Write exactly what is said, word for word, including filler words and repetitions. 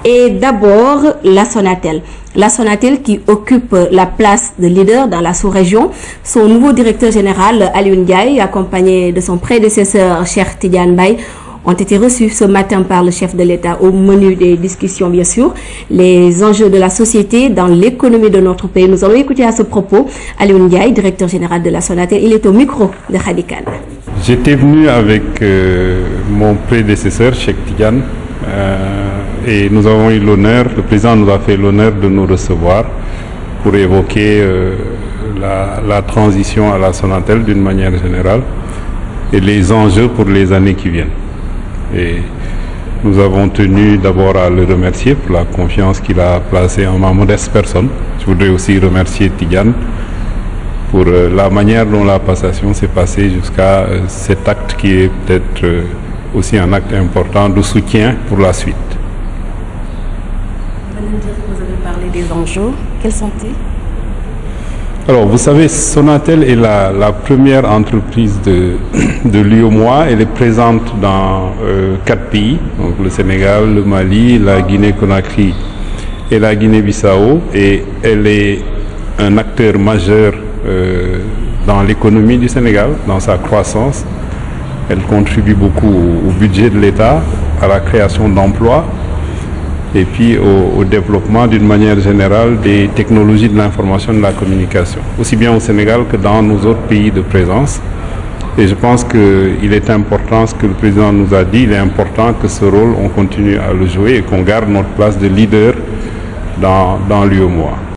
Et d'abord, la Sonatel. La Sonatel qui occupe la place de leader dans la sous-région. Son nouveau directeur général, Alioune Ndiaye, accompagné de son prédécesseur, Cheikh Tidiane Mbaye, ont été reçus ce matin par le chef de l'État. Au menu des discussions, bien sûr, les enjeux de la société dans l'économie de notre pays. Nous allons écouter à ce propos Alioune Ndiaye, directeur général de la Sonatel. Il est au micro de Khady Kane. J'étais venu avec euh, mon prédécesseur, Cheikh Tidiane, euh, et nous avons eu l'honneur, le président nous a fait l'honneur de nous recevoir pour évoquer euh, la, la transition à la Sonatel d'une manière générale et les enjeux pour les années qui viennent. Et nous avons tenu d'abord à le remercier pour la confiance qu'il a placée en ma modeste personne. Je voudrais aussi remercier Tidiane pour euh, la manière dont la passation s'est passée jusqu'à euh, cet acte qui est peut-être euh, aussi un acte important de soutien pour la suite. Vous venez de dire que vous avez parlé des enjeux. Quels sont-ils? Alors, vous savez, Sonatel est la, la première entreprise de, de l'U E M O A. Elle est présente dans euh, quatre pays, donc le Sénégal, le Mali, la Guinée-Conakry et la Guinée-Bissau. Et elle est un acteur majeur euh, dans l'économie du Sénégal, dans sa croissance. Elle contribue beaucoup au, au budget de l'État, à la création d'emplois et puis au, au développement d'une manière générale des technologies de l'information et de la communication, aussi bien au Sénégal que dans nos autres pays de présence. Et je pense qu'il est important, ce que le président nous a dit, il est important que ce rôle, on continue à le jouer et qu'on garde notre place de leader dans, dans l'U E M O A.